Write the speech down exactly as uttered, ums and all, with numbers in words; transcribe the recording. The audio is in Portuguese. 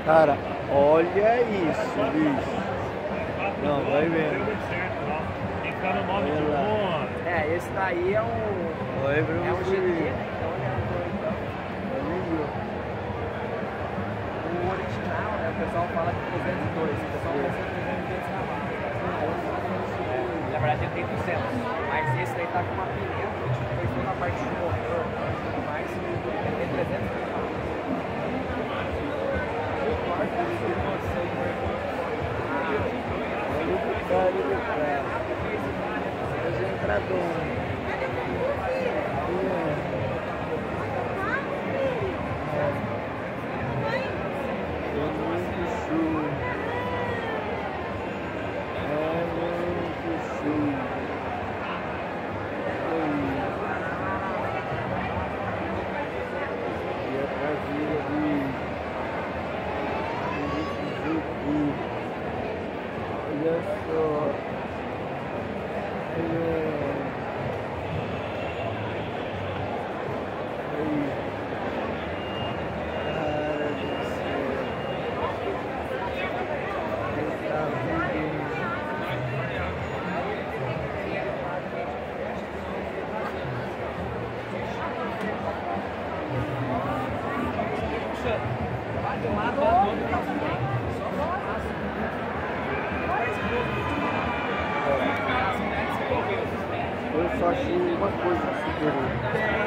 Cara, olha isso, bicho. Não, vai vendo. Tem que ficar no nome de um. É, esse daí é um. Oi, É Bruno. um G T, né? Então ele é um dois, então. O original, né? O pessoal fala que trezentos e dois. O pessoal pensa que trezentos e dois cavalos. Na verdade ele tem duzentos. Mas esse daí tá com uma pimenta, que tipo, fez toda a parte de motor e tudo mais. Ele tem trezentos cavalos. Olha o cara do cara. Os entradores. É muito show. É muito show. E a traseira de olha só. Olha. Aí. Cara do céu. Ele tá vendo. Eu só achei uma coisa super.